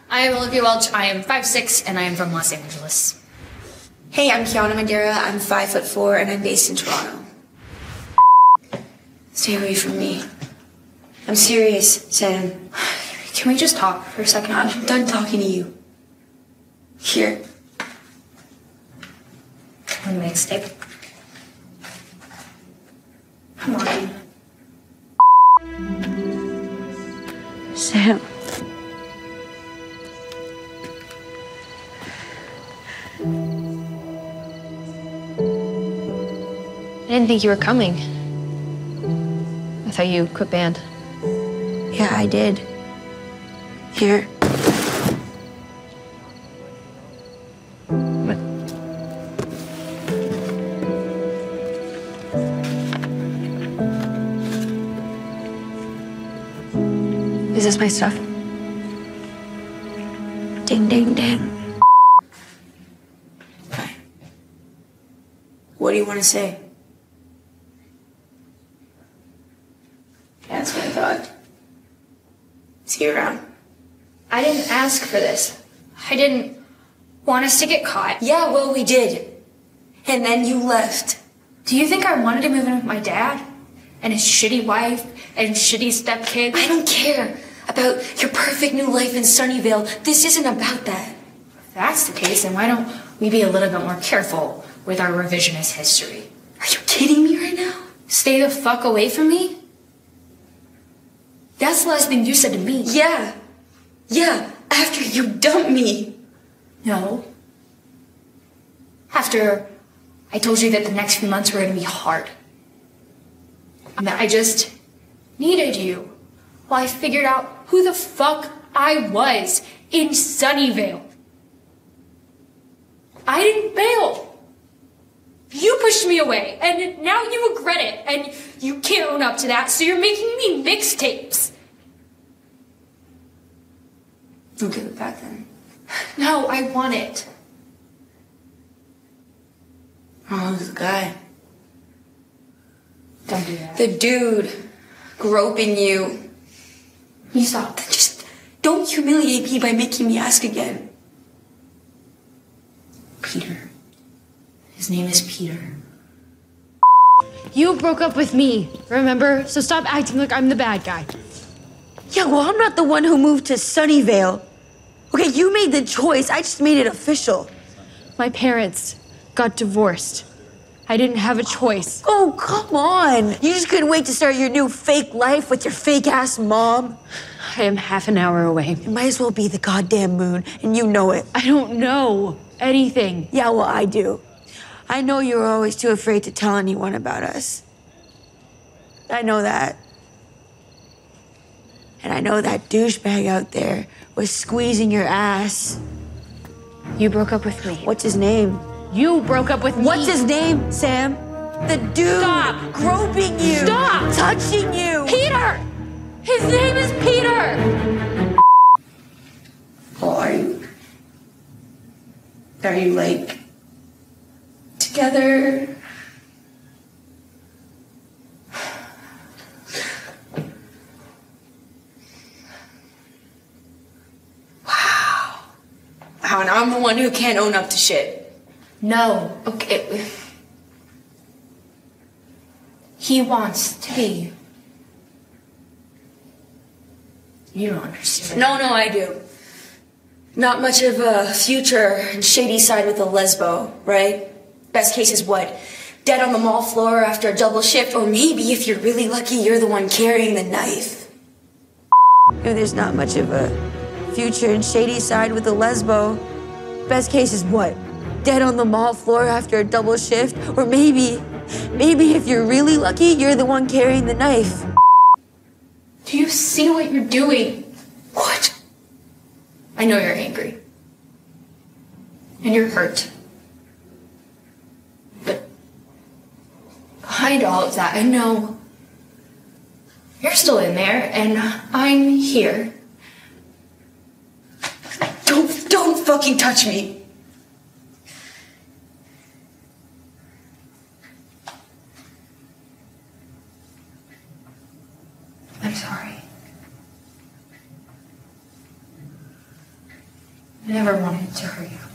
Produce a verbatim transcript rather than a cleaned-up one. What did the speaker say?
I am Olivia Welch. I am five six, and I am from Los Angeles. Hey, I'm Kiana Madeira. I'm five foot four, and I'm based in Toronto. Stay away from me. I'm serious, Sam. Can we just talk for a second? I'm done talking to you. Here. One mixtape. Come on. Sam. I didn't think you were coming. I thought you quit band. Yeah, I did. Here. What? Is this my stuff? Ding, ding, ding. Okay. What do you want to say? Yeah, that's what I thought. See you around. I didn't ask for this. I didn't want us to get caught. Yeah, well, we did. And then you left. Do you think I wanted to move in with my dad? And his shitty wife and shitty stepkids? I don't care about your perfect new life in Sunnyvale. This isn't about that. If that's the case, then why don't we be a little bit more careful with our revisionist history? Are you kidding me right now? Stay the fuck away from me? That's the last thing you said to me. Yeah. Yeah, after you dumped me. No. After I told you that the next few months were going to be hard. And that I just needed you while I figured out who the fuck I was in Sunnyvale. I didn't bail. You pushed me away, and now you regret it, and you can't own up to that, so you're making me mixtapes. Don't give it back then. No, I want it. Oh, who's the guy? Don't do that. The dude groping you. You stop. Just don't humiliate me by making me ask again. Peter. His name is Peter. You broke up with me, remember? So stop acting like I'm the bad guy. Yeah, well, I'm not the one who moved to Sunnyvale. Okay, you made the choice. I just made it official. My parents got divorced. I didn't have a choice. Oh, come on. You just couldn't wait to start your new fake life with your fake-ass mom. I am half an hour away. It might as well be the goddamn moon, and you know it. I don't know anything. Yeah, well, I do. I know you were always too afraid to tell anyone about us. I know that. And I know that douchebag out there was squeezing your ass. You broke up with me. What's his name? You broke up with me. What's his name, Sam? The dude Stop. groping you. Stop. Touching you. Peter! His name is Peter! Oh, are you... Are you, like... together? Wow. Wow, and I'm the one who can't own up to shit. No, okay. He wants to be. You don't understand. No, no, I do. Not much of a future in Shadyside with a lesbo, right? Best case is what? Dead on the mall floor after a double shift, or maybe if you're really lucky, you're the one carrying the knife. You know, there's not much of a future in Shadyside with a lesbo. Best case is what? Dead on the mall floor after a double shift, or maybe, maybe if you're really lucky, you're the one carrying the knife. Do you see what you're doing? What? I know you're angry. And you're hurt. But behind all of that, I know you're still in there, and I'm here. Don't, don't fucking touch me. I'm sorry. I never wanted to hurt you.